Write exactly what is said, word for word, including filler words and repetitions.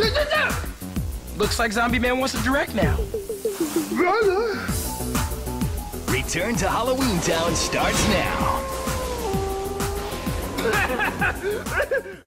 Looks like Zombie Man wants to direct now. Return to Halloweentown starts now.